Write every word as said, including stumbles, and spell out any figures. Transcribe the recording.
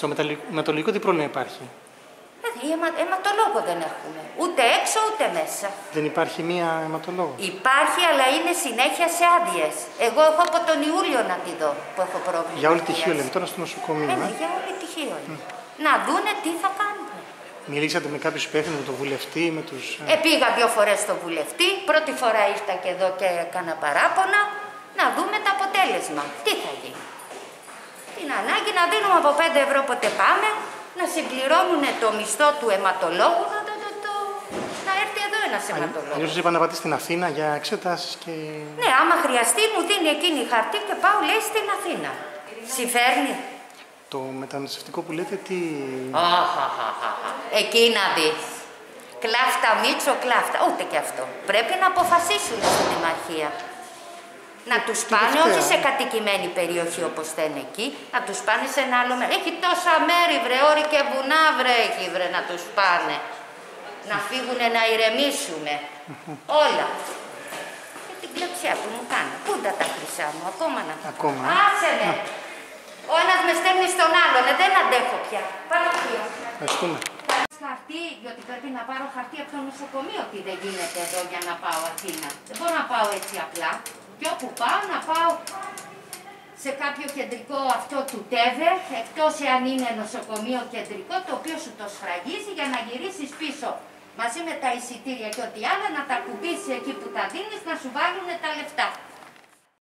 Στο αιματολογικό τι πρόβλημα υπάρχει? Ε, αιμα, αιματολόγο δεν έχουμε. Ούτε έξω ούτε μέσα. Δεν υπάρχει μία αιματολόγο? Υπάρχει, αλλά είναι συνέχεια σε άδειες. Εγώ έχω από τον Ιούλιο να τη δω που έχω πρόβλημα. Για όλη τη Χίο λέμε τώρα στο νοσοκομείο. Ε, ναι, για όλη τη Χίο. Mm. Να δούνε τι θα κάνουμε. Μιλήσατε με κάποιους υπεύθυνους, με τον βουλευτή, με τους... Ε, πήγα δύο φορές στον βουλευτή. Πρώτη φορά ήρθα και εδώ και έκανα παράπονα. Να δούμε το αποτέλεσμα. Τι θα γίνει. Την ανάγκη να δίνουμε από πέντε ευρώ πότε πάμε, να συμπληρώνουν το μισθό του αιματολόγου, να, το, το, το, να έρθει εδώ ένας αιματολόγος. Αλλιώς είπα να πάτε στην Αθήνα για εξετάσεις και... Ναι, άμα χρειαστεί μου δίνει εκείνη χαρτί και πάω λέει στην Αθήνα. Συμφέρνει. Το μεταναστευτικό που λέτε τι... Αχαχαχα. Εκεί να δεις. Κλάφτα Μίτσο, κλάφτα. Ούτε και αυτό. Πρέπει να αποφασίσουν στην Δημαρχία. Να τους πάνε όχι σε κατοικημένη περιοχή όπως θα είναι εκεί, να τους πάνε σε ένα άλλο μέρος. Έχει τόσα μέρη βρε, όρη και βουνά βρε, έχει βρε να τους πάνε. Να φύγουνε να ηρεμήσουμε. Όλα. Και την κλωτσιά που μου κάνει. Πού τα τα χρυσά μου, ακόμα να τα Ακόμα. Άσε με. Ο ένας με στέλνει στον άλλον, ε, δεν αντέχω πια. Πάρω πιο. Ευχαριστούμε. Χαρτί, διότι πρέπει να πάρω χαρτί από το νοσοκομείο ότι δεν γίνεται εδώ για να πάω Αθήνα. Δεν μπορώ να πάω έτσι απλά. Και όπου πάω να πάω σε κάποιο κεντρικό αυτό του ΤΕΒΕ, εκτός εάν είναι νοσοκομείο κεντρικό, το οποίο σου το σφραγίζει για να γυρίσεις πίσω μαζί με τα εισιτήρια και ό,τι άλλα, να τα κουμπίσεις εκεί που τα δίνεις, να σου βάλουν τα λεφτά.